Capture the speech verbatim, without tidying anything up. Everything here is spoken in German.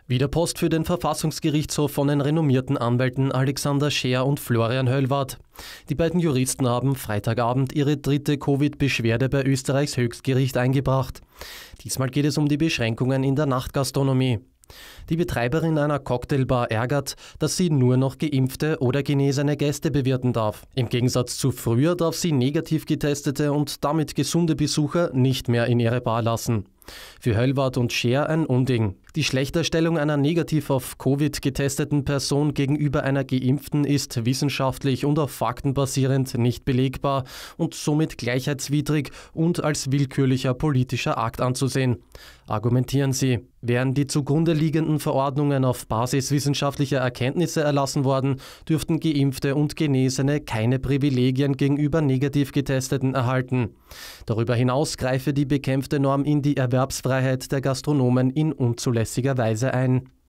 Wie der Post für den Verfassungsgerichtshof von den renommierten Anwälten Alexander Scheer und Florian Höllwarth. Die beiden Juristen haben Freitagabend ihre dritte Covid-Beschwerde bei Österreichs Höchstgericht eingebracht. Diesmal geht es um die Beschränkungen in der Nachtgastronomie. Die Betreiberin einer Cocktailbar ärgert, dass sie nur noch geimpfte oder genesene Gäste bewirten darf. Im Gegensatz zu früher darf sie negativ getestete und damit gesunde Besucher nicht mehr in ihre Bar lassen. Für Höllwarth und Scheer ein Unding. Die Schlechterstellung einer negativ auf Covid getesteten Person gegenüber einer geimpften ist wissenschaftlich und auf Fakten basierend nicht belegbar und somit gleichheitswidrig und als willkürlicher politischer Akt anzusehen, argumentieren sie. Wären die zugrunde liegenden Verordnungen auf Basis wissenschaftlicher Erkenntnisse erlassen worden, dürften Geimpfte und Genesene keine Privilegien gegenüber negativ Getesteten erhalten. Darüber hinaus greife die bekämpfte Norm in die Erwerbsfreiheit der Gastronomen in unzulässiger Weise ein.